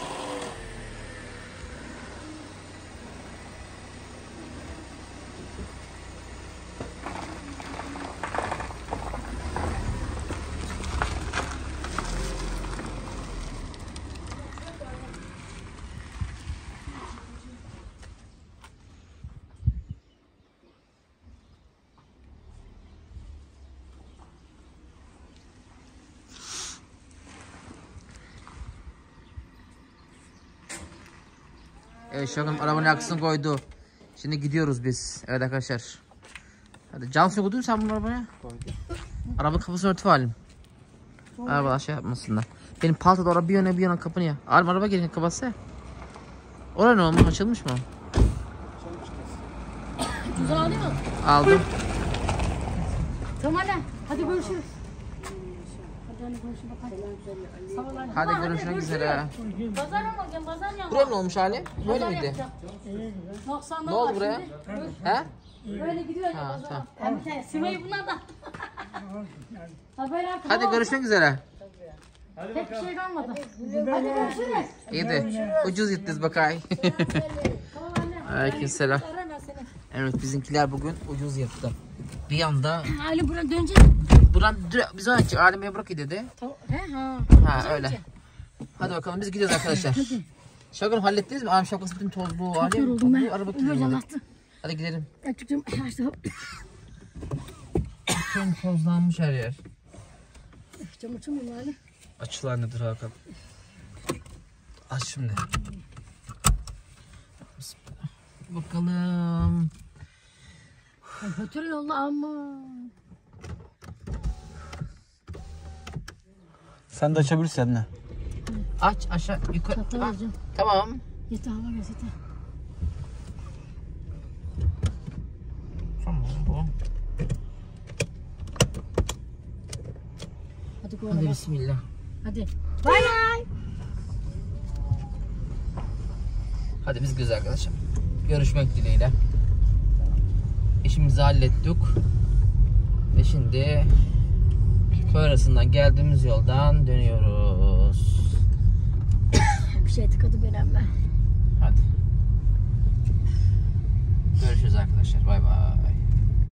Evet Şakım arabanın arkasına koydu. Şimdi gidiyoruz biz. Evet arkadaşlar. Hadi Cansu koydun sen bunu arabaya. Koydum. Arabanın kapısını örtü halim. Arabalar şey yapmasınlar. Benim palto da orada bir yana bir yana kapını ya. Alim araba gelin kapatsa. Orada ne olmuş? Açılmış mı? Güzel alıyor mu? Aldım. Tamam anne. Hadi görüşürüz. Hadi anne görüşürüz. Hadi. Sağ ol anne. Hadi Tamam, görüşmek üzere. Pazar mı bakayım? Pazar mı? Buraya ne olmuş hali? Böyle miydi? Ne oldu buraya? He? Böyle gidiyor ya Ha, pazara. tamam. Hem bir tane Simay'ı bunlar da. Ha böyle artık. Hadi görüşmek üzere. Tek bir şey kalmadı. Hadi görüşürüz. İyi de ucuz gittiniz bakay. Tamam anne. Aleykümselam. Ara ben seni. Evet bizimkiler bugün ucuz yattı. Bir anda Ali buradan dönecek. buran biz önce Alem'e bırak dedi. He ha. Ha öyle. Hadi bakalım biz gidiyoruz arkadaşlar. Şakın hallettiniz mi? Alem şapkası bütün tozlu. Alem yoruldum ben. bu araba Öyle kirli. anlattı. Hadi gidelim. Açıkçası açtım. Bütün tozlanmış her yer. Cam açamıyorum Ali. Açılar nedir Hakan? Aç şimdi. Bismillah. Bakalım. Götür yolla ama. Sen de açabilirsin anne. Aç aşağı yukarı. Çatal Ha, alacağım. tamam. Yeter hava gaz yeter. Tamam bu. Hadi Hadi koyalım. bismillah. Hadi. Bay bay. Hadi biz güzel arkadaşlar. Görüşmek dileğiyle. İşimizi hallettik. Ve şimdi köy arasından geldiğimiz yoldan dönüyoruz. Bir şey tıkadı benim ben.